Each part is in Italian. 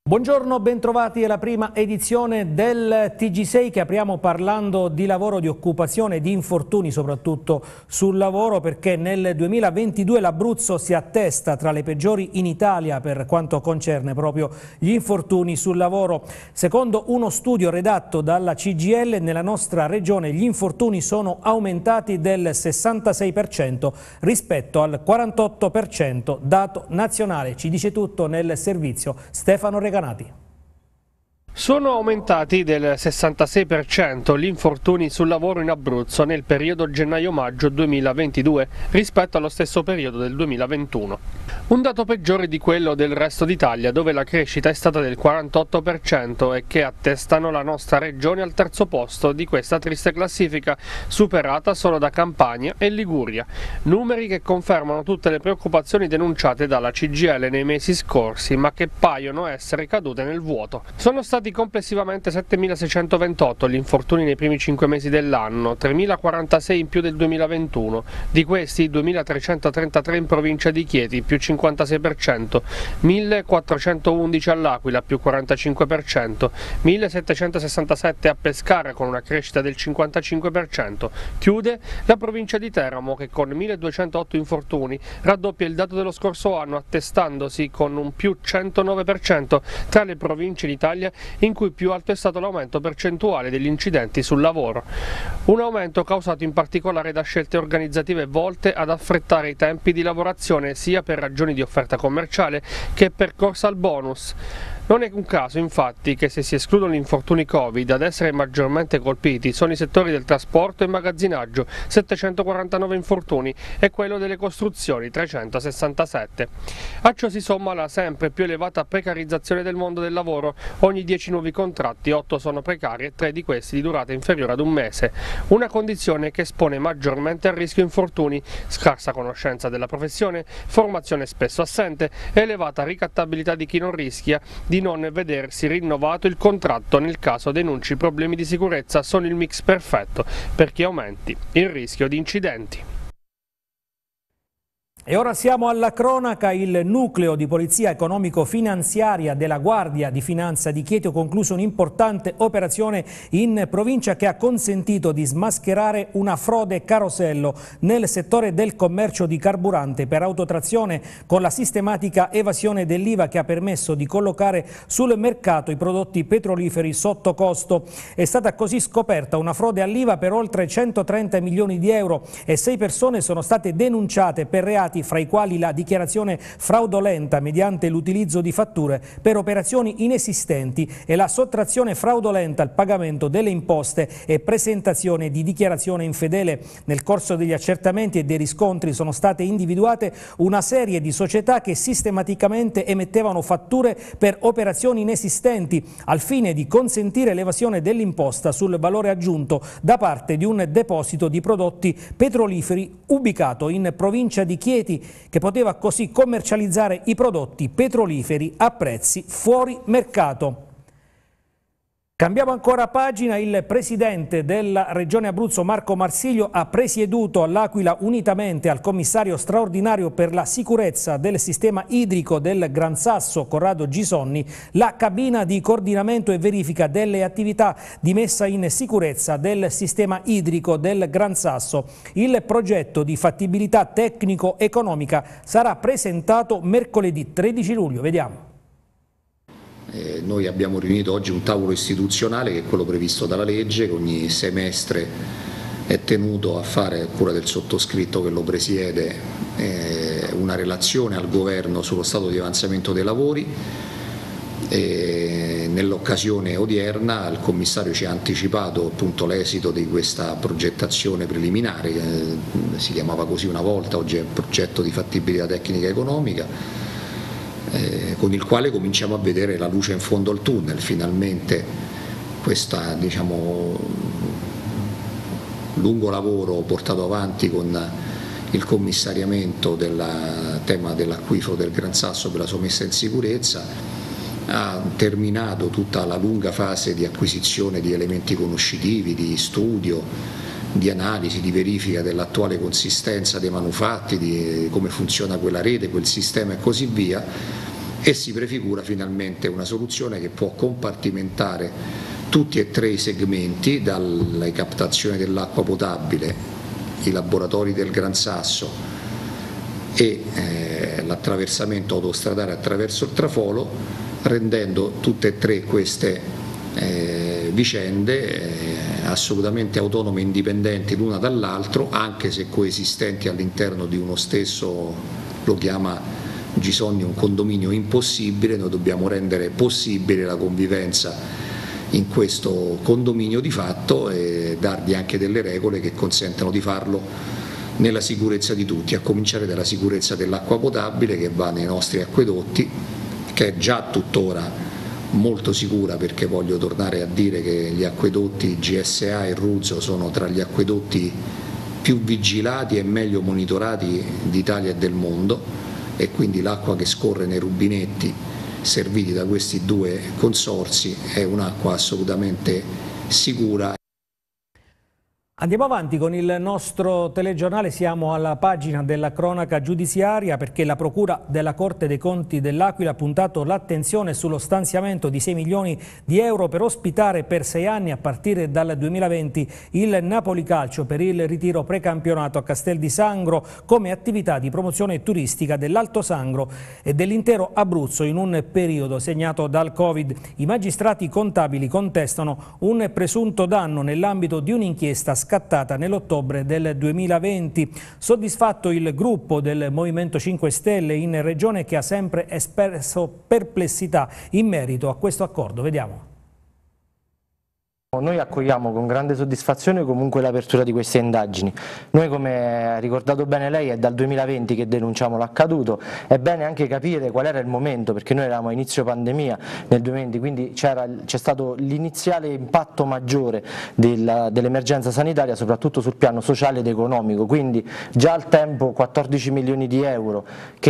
Buongiorno, bentrovati alla prima edizione del TG6 che apriamo parlando di lavoro, di occupazione, di infortuni soprattutto sul lavoro, perché nel 2022 l'Abruzzo si attesta tra le peggiori in Italia per quanto concerne proprio gli infortuni sul lavoro. Secondo uno studio redatto dalla CGIL, nella nostra regione gli infortuni sono aumentati del 66% rispetto al 48% dato nazionale. Ci dice tutto nel servizio Stefano Reganati. Sono aumentati del 66% gli infortuni sul lavoro in Abruzzo nel periodo gennaio-maggio 2022 rispetto allo stesso periodo del 2021. Un dato peggiore di quello del resto d'Italia, dove la crescita è stata del 48% e che attestano la nostra regione al terzo posto di questa triste classifica, superata solo da Campania e Liguria. Numeri che confermano tutte le preoccupazioni denunciate dalla CGIL nei mesi scorsi, ma che paiono essere cadute nel vuoto. Sono stati complessivamente 7.628 gli infortuni nei primi 5 mesi dell'anno, 3.046 in più del 2021, di questi 2.333 in provincia di Chieti, più 56%, 1.411 all'Aquila, più 45%, 1.767 a Pescara con una crescita del 55%. Chiude la provincia di Teramo che con 1.208 infortuni raddoppia il dato dello scorso anno, attestandosi con un più 109% tra le province in Italia in cui più alto è stato l'aumento percentuale degli incidenti sul lavoro. Un aumento causato in particolare da scelte organizzative volte ad affrettare i tempi di lavorazione sia per ragioni di offerta commerciale che per corsa al bonus. Non è un caso, infatti, che se si escludono gli infortuni Covid ad essere maggiormente colpiti sono i settori del trasporto e magazzinaggio, 749 infortuni, e quello delle costruzioni, 367. A ciò si somma la sempre più elevata precarizzazione del mondo del lavoro. Ogni 10 nuovi contratti, 8 sono precari e 3 di questi di durata inferiore ad un mese. Una condizione che espone maggiormente al rischio infortuni, scarsa conoscenza della professione, formazione spesso assente, elevata ricattabilità di chi non rischia, di non vedersi rinnovato il contratto nel caso denunci problemi di sicurezza sono il mix perfetto per chi aumenti il rischio di incidenti. E ora siamo alla cronaca. Il nucleo di polizia economico-finanziaria della Guardia di Finanza di Chieti ha concluso un'importante operazione in provincia che ha consentito di smascherare una frode carosello nel settore del commercio di carburante per autotrazione, con la sistematica evasione dell'IVA che ha permesso di collocare sul mercato i prodotti petroliferi sotto costo. È stata così scoperta una frode all'IVA per oltre 130 milioni di euro e 6 persone sono state denunciate per reati fra i quali la dichiarazione fraudolenta mediante l'utilizzo di fatture per operazioni inesistenti e la sottrazione fraudolenta al pagamento delle imposte e presentazione di dichiarazione infedele. Nel corso degli accertamenti e dei riscontri sono state individuate una serie di società che sistematicamente emettevano fatture per operazioni inesistenti al fine di consentire l'evasione dell'imposta sul valore aggiunto da parte di un deposito di prodotti petroliferi ubicato in provincia di Chieti, che poteva così commercializzare i prodotti petroliferi a prezzi fuori mercato. Cambiamo ancora pagina. Il presidente della Regione Abruzzo, Marco Marsiglio, ha presieduto all'Aquila, unitamente al commissario straordinario per la sicurezza del sistema idrico del Gran Sasso, Corrado Gisonni, la cabina di coordinamento e verifica delle attività di messa in sicurezza del sistema idrico del Gran Sasso. Il progetto di fattibilità tecnico-economica sarà presentato mercoledì 13 luglio. Vediamo. Noi abbiamo riunito oggi un tavolo istituzionale che è quello previsto dalla legge, che ogni semestre è tenuto a fare, a cura del sottoscritto che lo presiede, una relazione al governo sullo stato di avanzamento dei lavori. Nell'occasione odierna il commissario ci ha anticipato appunto l'esito di questa progettazione preliminare, che si chiamava così una volta, oggi è progetto di fattibilità tecnica e economica, con il quale cominciamo a vedere la luce in fondo al tunnel. Finalmente questo lungo lavoro portato avanti con il commissariamento del tema dell'acquifero del Gran Sasso per la sua messa in sicurezza ha terminato tutta la lunga fase di acquisizione di elementi conoscitivi, di studio, di analisi, di verifica dell'attuale consistenza dei manufatti, di come funziona quella rete, quel sistema e così via, e si prefigura finalmente una soluzione che può compartimentare tutti e tre i segmenti, dalle captazioni dell'acqua potabile, i laboratori del Gran Sasso e l'attraversamento autostradale attraverso il traforo, rendendo tutte e tre queste vicende assolutamente autonome e indipendenti l'una dall'altro, anche se coesistenti all'interno di uno stesso, lo chiama Gisonni, un condominio impossibile. Noi dobbiamo rendere possibile la convivenza in questo condominio di fatto e dargli anche delle regole che consentano di farlo nella sicurezza di tutti, a cominciare dalla sicurezza dell'acqua potabile che va nei nostri acquedotti, che è già tuttora molto sicura, perché voglio tornare a dire che gli acquedotti GSA e Ruzzo sono tra gli acquedotti più vigilati e meglio monitorati d'Italia e del mondo, e quindi l'acqua che scorre nei rubinetti serviti da questi due consorzi è un'acqua assolutamente sicura. Andiamo avanti con il nostro telegiornale, siamo alla pagina della cronaca giudiziaria perché la Procura della Corte dei Conti dell'Aquila ha puntato l'attenzione sullo stanziamento di 6 milioni di euro per ospitare per 6 anni a partire dal 2020 il Napoli Calcio per il ritiro precampionato a Castel di Sangro come attività di promozione turistica dell'Alto Sangro e dell'intero Abruzzo in un periodo segnato dal Covid. I magistrati contabili contestano un presunto danno nell'ambito di un'inchiesta scattata nell'ottobre del 2020. Soddisfatto il gruppo del Movimento 5 Stelle in Regione, che ha sempre espresso perplessità in merito a questo accordo. Vediamo. Noi accogliamo con grande soddisfazione comunque l'apertura di queste indagini. Noi, come ha ricordato bene lei, è dal 2020 che denunciamo l'accaduto. È bene anche capire qual era il momento, perché noi eravamo a inizio pandemia nel 2020, quindi c'è stato l'iniziale impatto maggiore dell'emergenza sanitaria, soprattutto sul piano sociale ed economico. Quindi già al tempo 14 milioni di euro,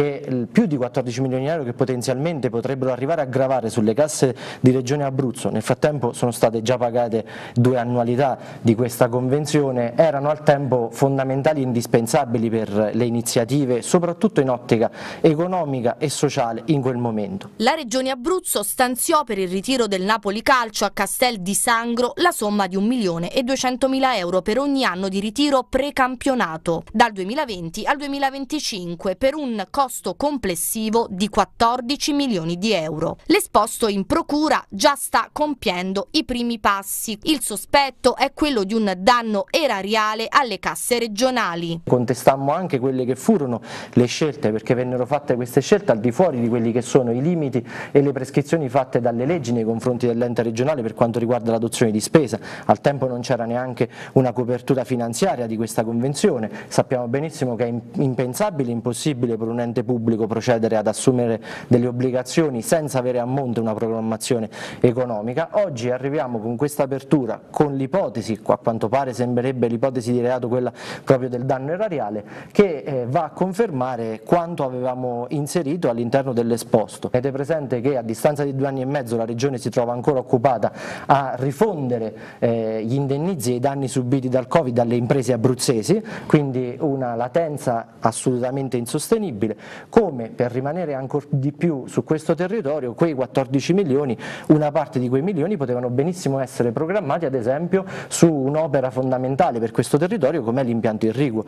più di 14 milioni di euro che potenzialmente potrebbero arrivare a gravare sulle casse di Regione Abruzzo, nel frattempo sono state già pagate 2 annualità di questa convenzione, erano al tempo fondamentali e indispensabili per le iniziative, soprattutto in ottica economica e sociale in quel momento. La Regione Abruzzo stanziò per il ritiro del Napoli Calcio a Castel di Sangro la somma di 1.200.000 euro per ogni anno di ritiro precampionato, dal 2020 al 2025, per un costo complessivo di 14 milioni di euro. L'esposto in procura già sta compiendo i primi passi. Il sospetto è quello di un danno erariale alle casse regionali. Contestammo anche quelle che furono le scelte, perché vennero fatte queste scelte al di fuori di quelli che sono i limiti e le prescrizioni fatte dalle leggi nei confronti dell'ente regionale per quanto riguarda l'adozione di spesa. Al tempo non c'era neanche una copertura finanziaria di questa convenzione. Sappiamo benissimo che è impensabile, impossibile per un ente pubblico procedere ad assumere delle obbligazioni senza avere a monte una programmazione economica. Oggi arriviamo con questa apertura, con l'ipotesi, a quanto pare sembrerebbe l'ipotesi di reato, quella proprio del danno erariale, che va a confermare quanto avevamo inserito all'interno dell'esposto. Avete presente che a distanza di 2 anni e mezzo la Regione si trova ancora occupata a rifondere gli indennizzi e i danni subiti dal Covid alle imprese abruzzesi, quindi una latenza assolutamente insostenibile. Come per rimanere ancora di più su questo territorio, quei 14 milioni, una parte di quei milioni potevano benissimo essere programmati ad esempio su un'opera fondamentale per questo territorio come l'impianto irriguo.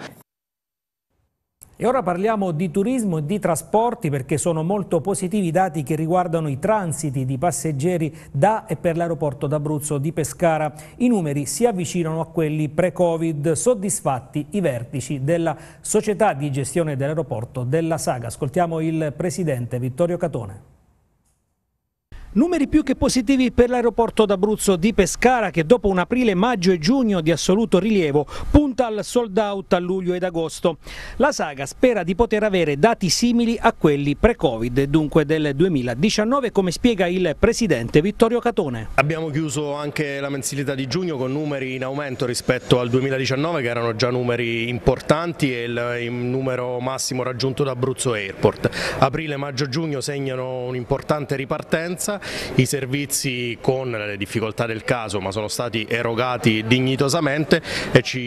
E ora parliamo di turismo e di trasporti, perché sono molto positivi i dati che riguardano i transiti di passeggeri da e per l'aeroporto d'Abruzzo di Pescara. I numeri si avvicinano a quelli pre-Covid, soddisfatti i vertici della società di gestione dell'aeroporto della Saga. Ascoltiamo il presidente Vittorio Catone. Numeri più che positivi per l'aeroporto d'Abruzzo di Pescara, che dopo un aprile, maggio e giugno di assoluto rilievo punta al sold out a luglio ed agosto. La Saga spera di poter avere dati simili a quelli pre-Covid, dunque del 2019, come spiega il presidente Vittorio Catone. Abbiamo chiuso anche la mensilità di giugno con numeri in aumento rispetto al 2019, che erano già numeri importanti, e il numero massimo raggiunto da Abruzzo Airport. Aprile, maggio, giugno segnano un'importante ripartenza. I servizi, con le difficoltà del caso, ma sono stati erogati dignitosamente e ci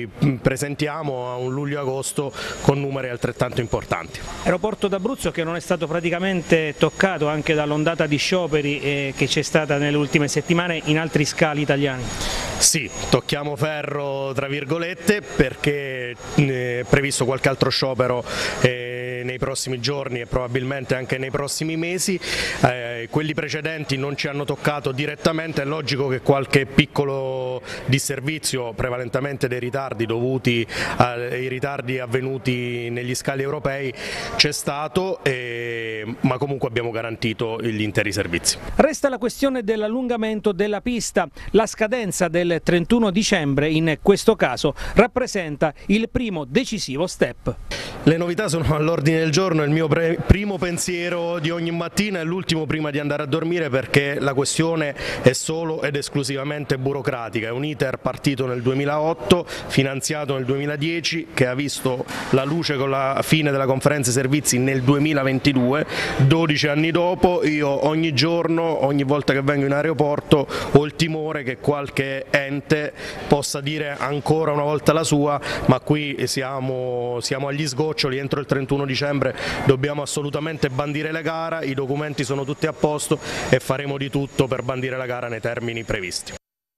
ci presentiamo a un luglio-agosto con numeri altrettanto importanti. Aeroporto d'Abruzzo che non è stato praticamente toccato anche dall'ondata di scioperi che c'è stata nelle ultime settimane in altri scali italiani. Sì, tocchiamo ferro tra virgolette perché è previsto qualche altro sciopero nei prossimi giorni e probabilmente anche nei prossimi mesi. Quelli precedenti non ci hanno toccato direttamente, è logico che qualche piccolo disservizio, prevalentemente dei ritardi dovuti ai ritardi avvenuti negli scali europei, c'è stato, ma comunque abbiamo garantito gli interi servizi. Resta la questione dell'allungamento della pista. La scadenza del 31 dicembre in questo caso rappresenta il primo decisivo step. Le novità sono all'ordine del giorno, il mio primo pensiero di ogni mattina e l'ultimo prima di andare a dormire, perché la questione è solo ed esclusivamente burocratica. È un iter partito nel 2008, finanziato nel 2010, che ha visto la luce con la fine della conferenza servizi nel 2022, 12 anni dopo. Io ogni giorno, ogni volta che vengo in aeroporto, ho il timore che qualche ente possa dire ancora una volta la sua, ma qui siamo agli sgoccioli. Entro il 31 dicembre dobbiamo assolutamente bandire la gara, i documenti sono tutti a posto e faremo di tutto per bandire la gara nei termini previsti.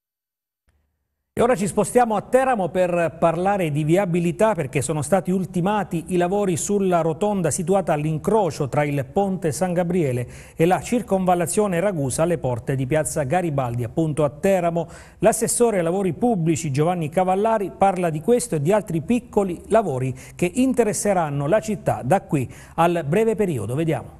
E ora ci spostiamo a Teramo per parlare di viabilità, perché sono stati ultimati i lavori sulla rotonda situata all'incrocio tra il Ponte San Gabriele e la circonvallazione Ragusa alle porte di Piazza Garibaldi, appunto a Teramo. L'assessore ai lavori pubblici Giovanni Cavallari parla di questo e di altri piccoli lavori che interesseranno la città da qui al breve periodo. Vediamo.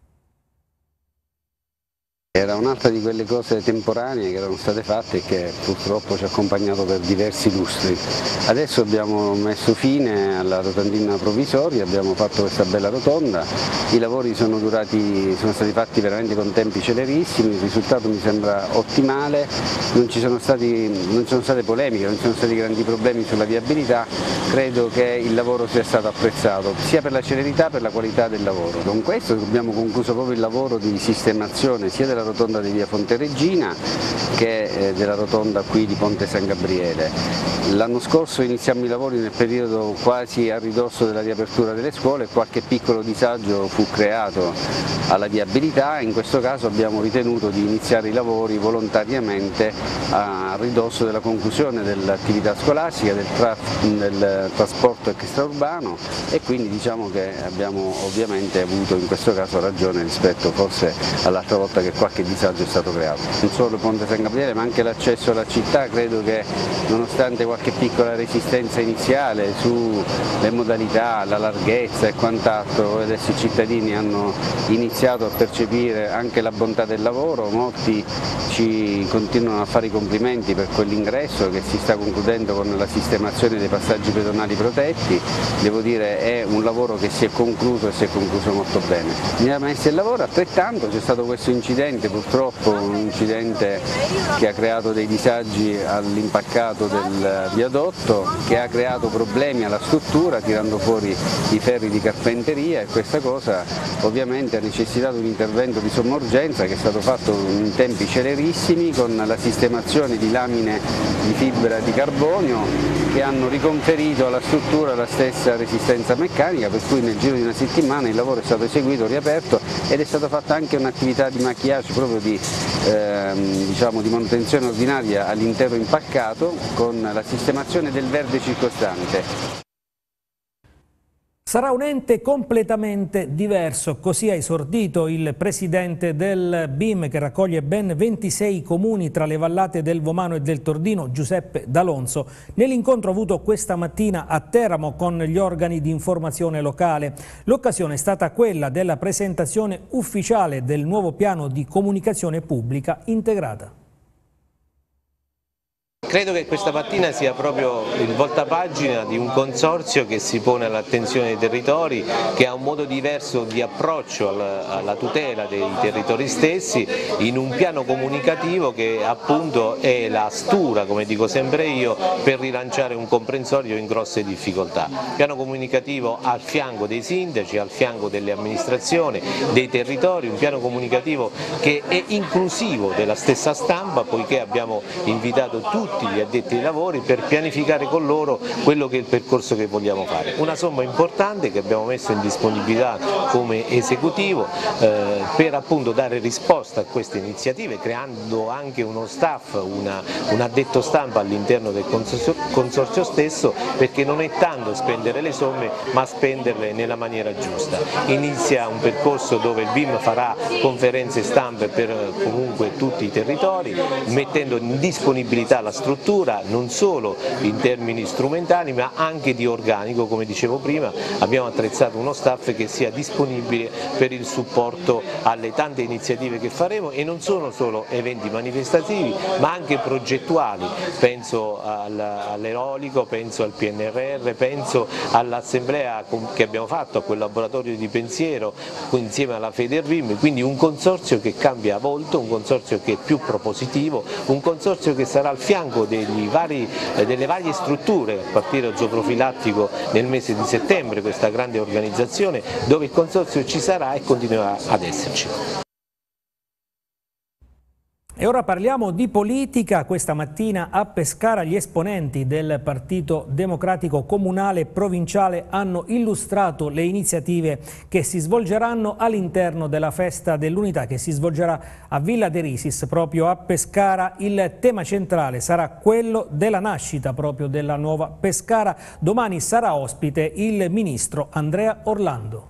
Era un'altra di quelle cose temporanee che erano state fatte e che purtroppo ci ha accompagnato per diversi lustri. Adesso abbiamo messo fine alla rotondina provvisoria, abbiamo fatto questa bella rotonda, i lavori sono stati fatti veramente con tempi celerissimi, il risultato mi sembra ottimale, non ci sono state polemiche, non ci sono stati grandi problemi sulla viabilità, credo che il lavoro sia stato apprezzato sia per la celerità che per la qualità del lavoro. Con questo abbiamo concluso proprio il lavoro di sistemazione sia della rotonda di via Fonteregina che della rotonda qui di Ponte San Gabriele. L'anno scorso iniziamo i lavori nel periodo quasi a ridosso della riapertura delle scuole e qualche piccolo disagio fu creato alla viabilità, in questo caso abbiamo ritenuto di iniziare i lavori volontariamente a ridosso della conclusione dell'attività scolastica, del trasporto extraurbano, e quindi diciamo che abbiamo ovviamente avuto in questo caso ragione rispetto forse all'altra volta che qualche disagio è stato creato. Non solo Ponte San Gabriele ma anche l'accesso alla città, credo che nonostante qualche piccola resistenza iniziale sulle modalità, la larghezza e quant'altro, adesso i cittadini hanno iniziato a percepire anche la bontà del lavoro, molti ci continuano a fare i complimenti per quell'ingresso che si sta concludendo con la sistemazione dei passaggi pedonali protetti. Devo dire è un lavoro che si è concluso e si è concluso molto bene. Mi ha messo il lavoro, altrettanto c'è stato questo incidente, purtroppo un incidente che ha creato dei disagi all'impaccato del viadotto, che ha creato problemi alla struttura tirando fuori i ferri di carpenteria, e questa cosa ovviamente ha necessitato un intervento di somma urgenza che è stato fatto in tempi celerissimi con la sistemazione di lamine di fibra di carbonio che hanno riconferito alla struttura la stessa resistenza meccanica, per cui nel giro di una settimana il lavoro è stato eseguito, riaperto, ed è stata fatta anche un'attività di maquillage proprio di manutenzione ordinaria all'intero impaccato con la sistemazione del verde circostante. Sarà un ente completamente diverso, così ha esordito il presidente del BIM, che raccoglie ben 26 comuni tra le vallate del Vomano e del Tordino, Giuseppe D'Alonso, nell'incontro avuto questa mattina a Teramo con gli organi di informazione locale. L'occasione è stata quella della presentazione ufficiale del nuovo piano di comunicazione pubblica integrata. Credo che questa mattina sia proprio il voltapagina di un consorzio che si pone all'attenzione dei territori, che ha un modo diverso di approccio alla tutela dei territori stessi, in un piano comunicativo che appunto è la stura, come dico sempre io, per rilanciare un comprensorio in grosse difficoltà. Piano comunicativo al fianco dei sindaci, al fianco delle amministrazioni, dei territori, un piano comunicativo che è inclusivo della stessa stampa, poiché abbiamo invitato tutti tutti gli addetti ai lavori per pianificare con loro quello che è il percorso che vogliamo fare. Una somma importante che abbiamo messo in disponibilità come esecutivo per appunto dare risposta a queste iniziative, creando anche uno staff, un addetto stampa all'interno del consorzio stesso, perché non è tanto spendere le somme ma spenderle nella maniera giusta. Inizia un percorso dove il BIM farà conferenze stampe per comunque tutti i territori, mettendo in disponibilità la struttura non solo in termini strumentali ma anche di organico. Come dicevo prima, abbiamo attrezzato uno staff che sia disponibile per il supporto alle tante iniziative che faremo, e non sono solo eventi manifestativi ma anche progettuali. Penso all'eolico, penso al PNRR, penso all'assemblea che abbiamo fatto, a quel laboratorio di pensiero insieme alla Federvim, quindi un consorzio che cambia volto, un consorzio che è più propositivo, un consorzio che sarà al fianco delle varie strutture, a partire dal zooprofilattico nel mese di settembre, questa grande organizzazione dove il consorzio ci sarà e continuerà ad esserci. E ora parliamo di politica. Questa mattina a Pescara gli esponenti del Partito Democratico Comunale e Provinciale hanno illustrato le iniziative che si svolgeranno all'interno della Festa dell'Unità che si svolgerà a Villa de Risis, proprio a Pescara. Il tema centrale sarà quello della nascita proprio della nuova Pescara. Domani sarà ospite il ministro Andrea Orlando.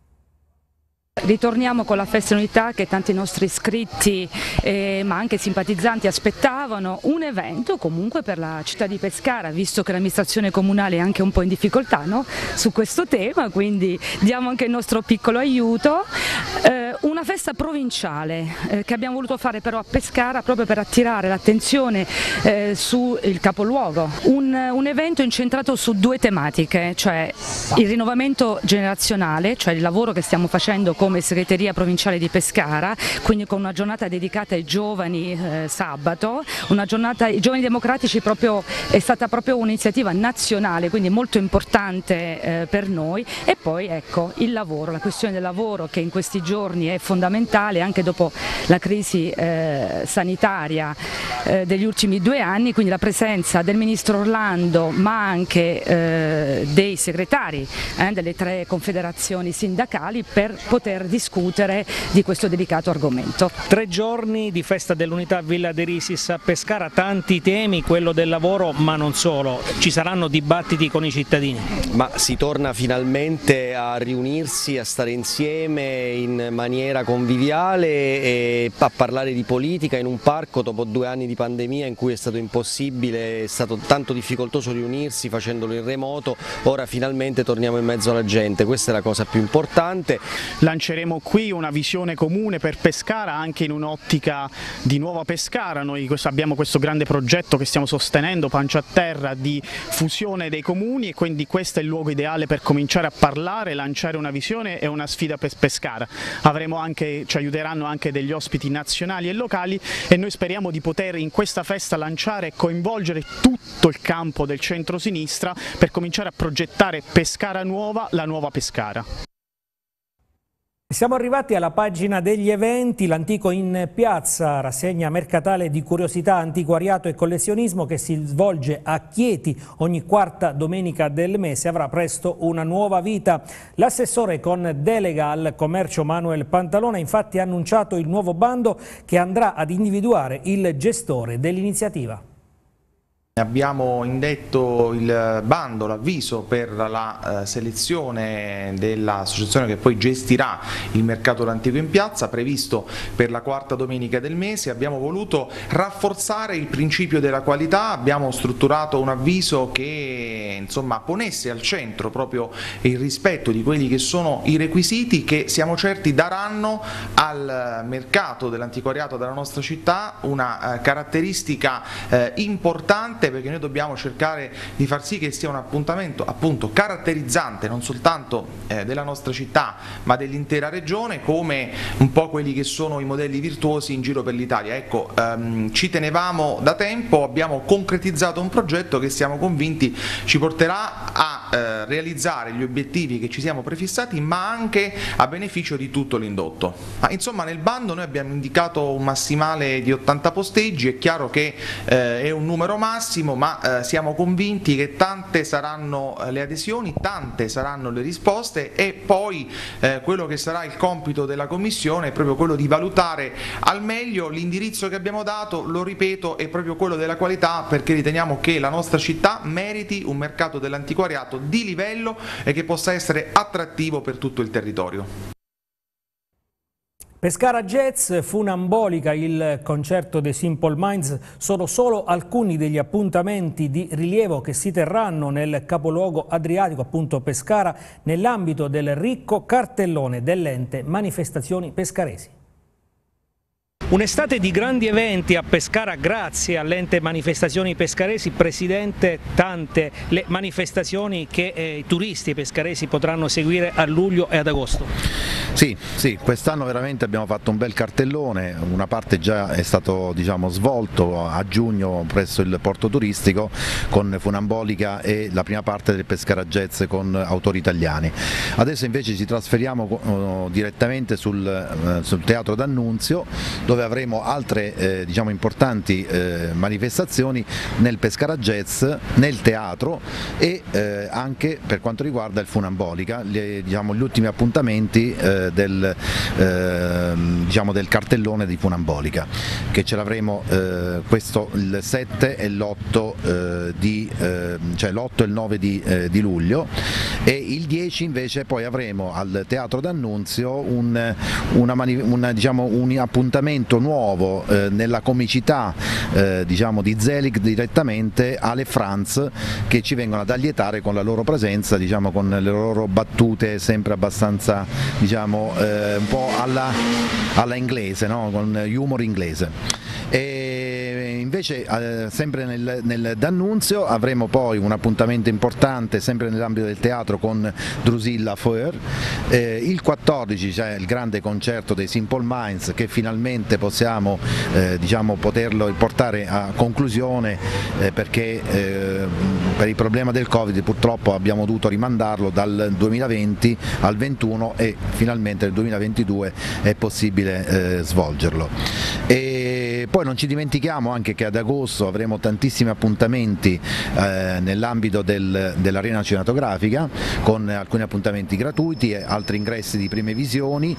Ritorniamo con la Festa dell'Unità che tanti nostri iscritti ma anche simpatizzanti aspettavano, un evento comunque per la città di Pescara, visto che l'amministrazione comunale è anche un po' in difficoltà, no? Su questo tema, quindi diamo anche il nostro piccolo aiuto. Una festa provinciale che abbiamo voluto fare però a Pescara proprio per attirare l'attenzione sul capoluogo, un evento incentrato su due tematiche, cioè il rinnovamento generazionale, cioè il lavoro che stiamo facendo come segreteria provinciale di Pescara, quindi con una giornata dedicata ai giovani sabato, una giornata ai giovani democratici è stata proprio un'iniziativa nazionale, quindi molto importante per noi, e poi ecco il lavoro, la questione del lavoro che in questi giorni è fondamentale anche dopo la crisi sanitaria degli ultimi 2 anni, quindi la presenza del ministro Orlando ma anche dei segretari delle 3 confederazioni sindacali per poter discutere di questo delicato argomento. 3 giorni di Festa dell'Unità a Villa de Risis a Pescara, tanti temi, quello del lavoro ma non solo, ci saranno dibattiti con i cittadini? Ma si torna finalmente a riunirsi, a stare insieme in maniera conviviale e a parlare di politica in un parco dopo 2 anni di pandemia in cui è stato impossibile, è stato tanto difficoltoso riunirsi facendolo in remoto. Ora finalmente torniamo in mezzo alla gente, questa è la cosa più importante. Lanceremo qui una visione comune per Pescara anche in un'ottica di nuova Pescara. Noi abbiamo questo grande progetto che stiamo sostenendo, Pancia a Terra, di fusione dei comuni, e quindi questo è il luogo ideale per cominciare a parlare, lanciare una visione e una sfida per Pescara. Ci aiuteranno anche degli ospiti nazionali e locali e noi speriamo di poter in questa festa lanciare e coinvolgere tutto il campo del centro-sinistra per cominciare a progettare Pescara nuova, la nuova Pescara. Siamo arrivati alla pagina degli eventi. L'Antico in Piazza, rassegna mercatale di curiosità, antiquariato e collezionismo che si svolge a Chieti ogni 4ª domenica del mese, avrà presto una nuova vita. L'assessore con delega al commercio Manuel Pantalone infatti ha annunciato il nuovo bando che andrà ad individuare il gestore dell'iniziativa. Abbiamo indetto il bando, l'avviso per la selezione dell'associazione che poi gestirà il mercato dell'Antico in Piazza, previsto per la 4ª domenica del mese. Abbiamo voluto rafforzare il principio della qualità, abbiamo strutturato un avviso che ponesse al centro proprio il rispetto di quelli che sono i requisiti che siamo certi daranno al mercato dell'antiquariato della nostra città una caratteristica importante importante, perché noi dobbiamo cercare di far sì che sia un appuntamento appunto caratterizzante non soltanto della nostra città ma dell'intera regione, come un po' quelli che sono i modelli virtuosi in giro per l'Italia. Ecco, ci tenevamo da tempo, abbiamo concretizzato un progetto che siamo convinti ci porterà a realizzare gli obiettivi che ci siamo prefissati, ma anche a beneficio di tutto l'indotto. Insomma, nel bando noi abbiamo indicato un massimale di 80 posteggi, è chiaro che è un numero massimo, ma siamo convinti che tante saranno le adesioni, tante saranno le risposte, e poi quello che sarà il compito della Commissione è proprio quello di valutare al meglio l'indirizzo che abbiamo dato. Lo ripeto, è proprio quello della qualità, perché riteniamo che la nostra città meriti un mercato dell'antiquariato di livello e che possa essere attrattivo per tutto il territorio. Pescara Jazz, Funambolica, il concerto dei Simple Minds sono solo alcuni degli appuntamenti di rilievo che si terranno nel capoluogo adriatico, appunto Pescara, nell'ambito del ricco cartellone dell'ente Manifestazioni Pescaresi. Un'estate di grandi eventi a Pescara grazie all'ente Manifestazioni Pescaresi. Presidente, tante le manifestazioni che i turisti pescaresi potranno seguire a luglio e ad agosto. Sì, quest'anno veramente abbiamo fatto un bel cartellone, una parte già è stato svolto a giugno presso il porto turistico con Funambolica e la prima parte del Pescara Jazz con autori italiani. Adesso invece ci trasferiamo direttamente sul Teatro d'Annunzio, dove avremo altre importanti manifestazioni nel Pescara Jazz, nel teatro e anche per quanto riguarda il Funambolica, gli ultimi appuntamenti del cartellone di Funambolica, che ce l'avremo questo il 7 e l'8 l'8 e il 9 di luglio, e il 10 invece poi avremo al Teatro d'Annunzio un appuntamento nuovo nella comicità di Zelig direttamente alle Franz, che ci vengono ad allietare con la loro presenza, con le loro battute sempre abbastanza un po' alla inglese, no? Con humor inglese. E invece sempre nel D'Annunzio avremo poi un appuntamento importante sempre nell'ambito del teatro con Drusilla Foer, il 14 c'è il grande concerto dei Simple Minds, che finalmente possiamo poterlo portare a conclusione, perché per il problema del Covid purtroppo abbiamo dovuto rimandarlo dal 2020 al 2021 e finalmente nel 2022 è possibile svolgerlo. E poi non ci dimentichiamo anche che ad agosto avremo tantissimi appuntamenti nell'ambito dell'arena cinematografica, con alcuni appuntamenti gratuiti e altri ingressi di prime visioni,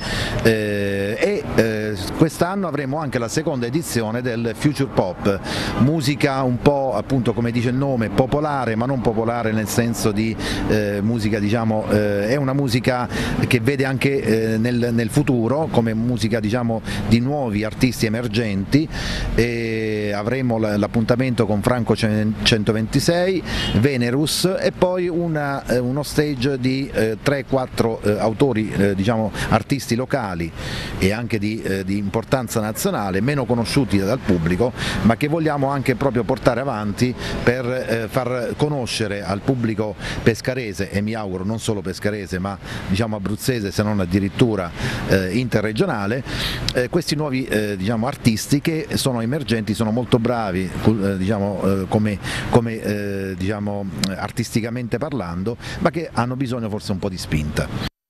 quest'anno avremo anche la seconda edizione del Future Pop, musica un po', appunto, come dice il nome, popolare, ma non popolare nel senso di musica, è una musica che vede anche nel futuro, come musica di nuovi artisti emergenti, e avremo l'appuntamento con Franco 126, Venerus, e poi uno stage di 3-4 autori, artisti locali e anche di importanza nazionale, meno conosciuti dal pubblico, ma che vogliamo anche proprio portare avanti per far conoscere al pubblico pescarese, e mi auguro non solo pescarese ma abruzzese, se non addirittura interregionale, questi nuovi artisti che sono emergenti, sono molto bravi artisticamente parlando, ma che hanno bisogno forse un po' di spinta.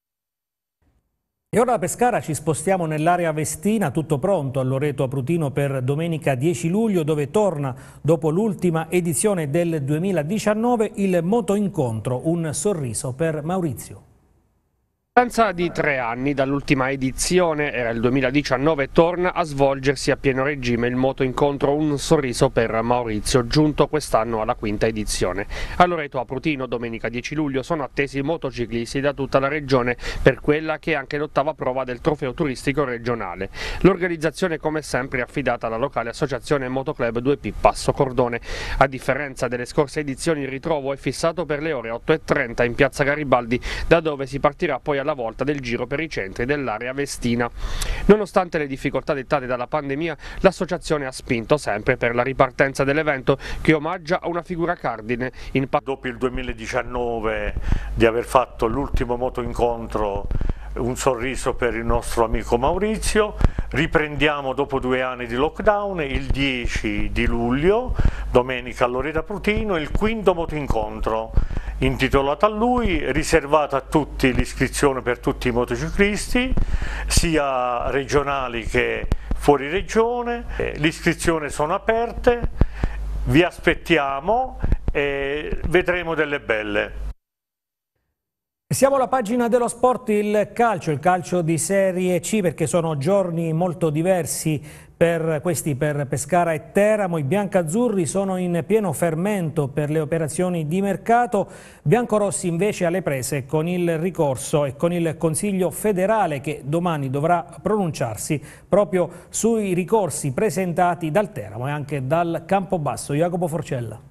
E ora da Pescara ci spostiamo nell'area vestina, tutto pronto a Loreto Aprutino per domenica 10 luglio, dove torna, dopo l'ultima edizione del 2019, il motoincontro Un sorriso per Maurizio. A distanza di 3 anni dall'ultima edizione, era il 2019, torna a svolgersi a pieno regime il motoincontro Un sorriso per Maurizio, giunto quest'anno alla 5ª edizione. A Loreto Aprutino domenica 10 luglio sono attesi motociclisti da tutta la regione per quella che è anche l'8ª prova del trofeo turistico regionale. L'organizzazione, come sempre, è affidata alla locale associazione Motoclub 2P Passo Cordone. A differenza delle scorse edizioni, il ritrovo è fissato per le ore 8:30 in piazza Garibaldi, da dove si partirà poi alla volta del giro per i centri dell'area vestina. Nonostante le difficoltà dettate dalla pandemia, l'associazione ha spinto sempre per la ripartenza dell'evento, che omaggia a una figura cardine. Dopo il 2019 di aver fatto l'ultimo motoincontro, un sorriso per il nostro amico Maurizio, riprendiamo dopo 2 anni di lockdown il 10 di luglio, domenica a Loreta Prutino, il 5° motoincontro intitolato a lui, riservato a tutti l'iscrizione per tutti i motociclisti, sia regionali che fuori regione. Le iscrizioni sono aperte, vi aspettiamo e vedremo delle belle. Siamo alla pagina dello sport, il calcio di Serie C, perché sono giorni molto diversi per Pescara e Teramo. I biancazzurri sono in pieno fermento per le operazioni di mercato, biancorossi invece alle prese con il ricorso e con il Consiglio federale che domani dovrà pronunciarsi proprio sui ricorsi presentati dal Teramo e anche dal Campobasso. Jacopo Forcella.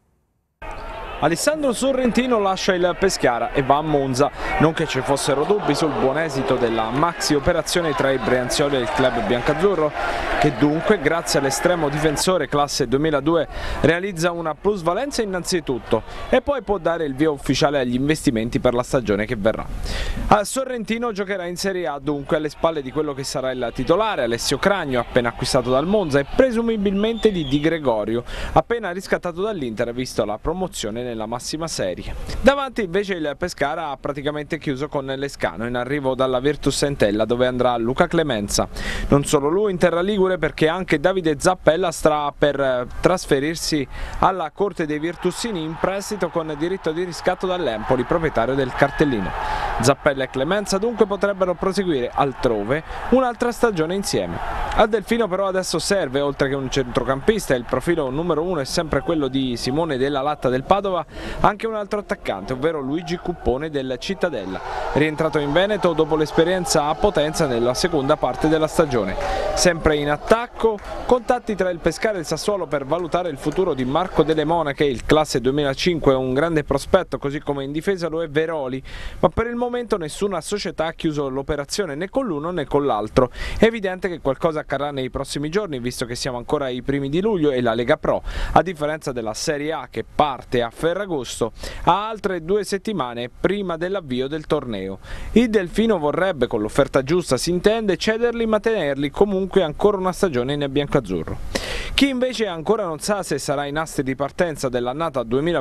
Alessandro Sorrentino lascia il Pescara e va a Monza, non che ci fossero dubbi sul buon esito della maxi operazione tra i Brianzioli e il club biancazzurro, che dunque grazie all'estremo difensore classe 2002 realizza una plusvalenza innanzitutto e poi può dare il via ufficiale agli investimenti per la stagione che verrà. Sorrentino giocherà in Serie A dunque alle spalle di quello che sarà il titolare Alessio Cragno, appena acquistato dal Monza, e presumibilmente di Di Gregorio, appena riscattato dall'Inter visto la promozione nella massima serie. Davanti invece il Pescara ha praticamente chiuso con Lescano, in arrivo dalla Virtus Entella, dove andrà Luca Clemenza. Non solo lui in terra ligure, perché anche Davide Zappella sta per trasferirsi alla corte dei Virtussini in prestito con diritto di riscatto dall'Empoli, proprietario del cartellino. Zappella e Clemenza dunque potrebbero proseguire altrove un'altra stagione insieme. Al Delfino però adesso serve, oltre che un centrocampista, il profilo numero 1 è sempre quello di Simone Della Latta del Padova, anche un altro attaccante, ovvero Luigi Cuppone del Cittadella, rientrato in Veneto dopo l'esperienza a Potenza nella seconda parte della stagione. Sempre in attacco, contatti tra il Pescara e il Sassuolo per valutare il futuro di Marco Delle Monache, il classe 2005 è un grande prospetto, così come in difesa lo è Veroli, ma per il momento nessuna società ha chiuso l'operazione né con l'uno né con l'altro. È evidente che qualcosa accadrà nei prossimi giorni, visto che siamo ancora ai primi di luglio e la Lega Pro, a differenza della Serie A che parte a Ferragosto, ha altre 2 settimane prima dell'avvio del torneo. Il Delfino vorrebbe, con l'offerta giusta si intende, cederli ma tenerli comunque ancora una stagione in biancazzurro. Chi invece ancora non sa se sarà in aste di partenza dell'annata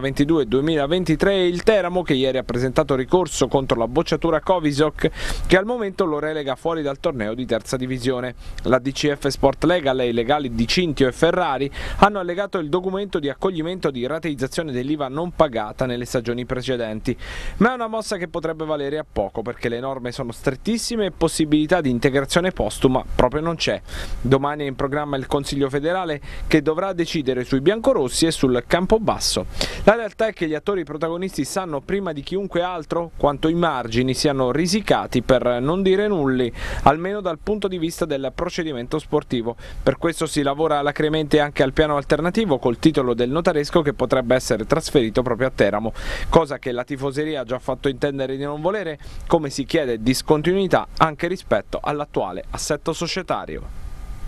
2022-2023 è il Teramo, che ieri ha presentato ricorso contro la bocciatura Covisoc, che al momento lo relega fuori dal torneo di terza divisione. La DCF Sport Legal e i legali di Cintio e Ferrari hanno allegato il documento di accoglimento di rateizzazione dell'IVA non pagata nelle stagioni precedenti, ma è una mossa che potrebbe valere a poco, perché le norme sono strettissime e possibilità di integrazione postuma proprio non c'è. Domani è in programma il Consiglio federale, che dovrà decidere sui biancorossi e sul Campobasso. La realtà è che gli attori protagonisti sanno prima di chiunque altro quanto i margini siano risicati, per non dire nulli, almeno dal punto di vista del procedimento sportivo. Per questo si lavora alacremente anche al piano alternativo, col titolo del notaresco che potrebbe essere trasferito proprio a Teramo, cosa che la tifoseria ha già fatto intendere di non volere, come si chiede discontinuità anche rispetto all'attuale assetto societario.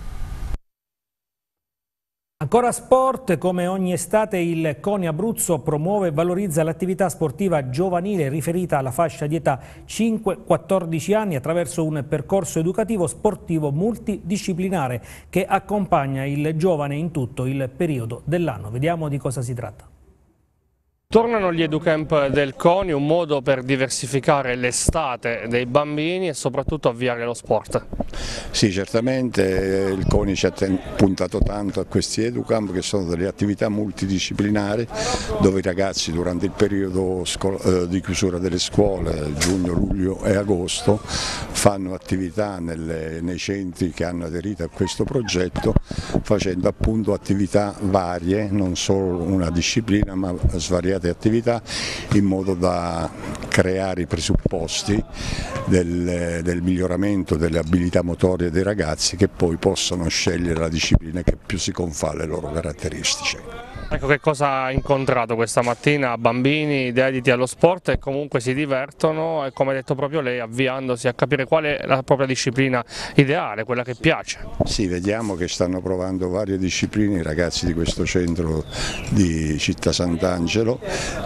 Ancora sport, come ogni estate il CONI Abruzzo promuove e valorizza l'attività sportiva giovanile riferita alla fascia di età 5-14 anni attraverso un percorso educativo sportivo multidisciplinare che accompagna il giovane in tutto il periodo dell'anno. Vediamo di cosa si tratta. Tornano gli educamp del CONI, un modo per diversificare l'estate dei bambini e soprattutto avviare lo sport. Sì, certamente il CONI ci ha puntato tanto a questi educamp, che sono delle attività multidisciplinari dove i ragazzi durante il periodo di chiusura delle scuole, giugno, luglio e agosto, fanno attività nei centri che hanno aderito a questo progetto, facendo appunto attività varie, non solo una disciplina ma svariate attività, in modo da creare i presupposti del miglioramento delle abilità motorie dei ragazzi, che poi possono scegliere la disciplina che più si confà alle loro caratteristiche. Ecco, che cosa ha incontrato questa mattina? Bambini dediti allo sport e comunque si divertono e, come ha detto proprio lei, avviandosi a capire qual è la propria disciplina ideale, quella che piace. Sì, vediamo che stanno provando varie discipline i ragazzi di questo centro di Città Sant'Angelo,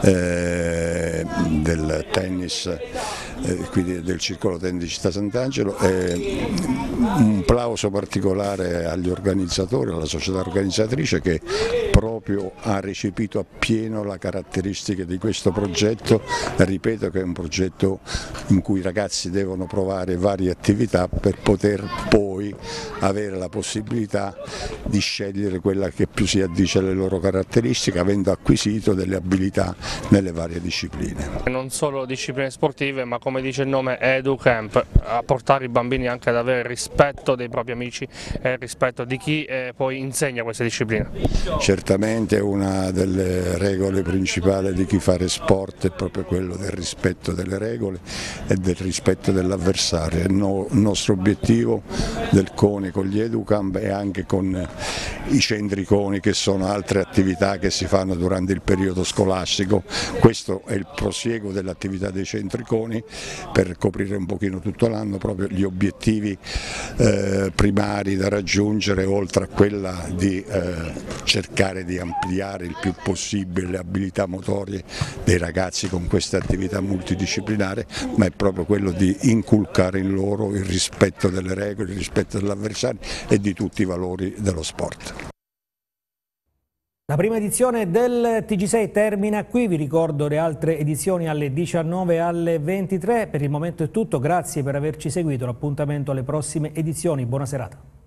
del tennis, quindi del circolo tennis di Città Sant'Angelo. Un plauso particolare agli organizzatori, alla società organizzatrice, che proprio ha recepito appieno la caratteristica di questo progetto. Ripeto che è un progetto in cui i ragazzi devono provare varie attività per poter poi avere la possibilità di scegliere quella che più si addice alle loro caratteristiche, avendo acquisito delle abilità nelle varie discipline. Non solo discipline sportive, ma come dice il nome EduCamp, a portare i bambini anche ad avere rispetto dei propri amici e rispetto di chi poi insegna queste discipline. Certamente una delle regole principali di chi fare sport è proprio quello del rispetto delle regole e del rispetto dell'avversario. Il nostro obiettivo del CONI con gli EduCamp e anche con i centri CONI, che sono altre attività che si fanno durante il periodo scolastico. Questo è il prosieguo dell'attività dei centri CONI per coprire un pochino tutto l'anno proprio gli obiettivi primari da raggiungere, oltre a quella di cercare di ampliare il più possibile le abilità motorie dei ragazzi con queste attività multidisciplinari, ma è proprio quello di inculcare in loro il rispetto delle regole, il rispetto dell'avversario e di tutti i valori dello sport. La prima edizione del TG6 termina qui, vi ricordo le altre edizioni alle 19 e alle 23. Per il momento è tutto, grazie per averci seguito, l'appuntamento alle prossime edizioni, buona serata.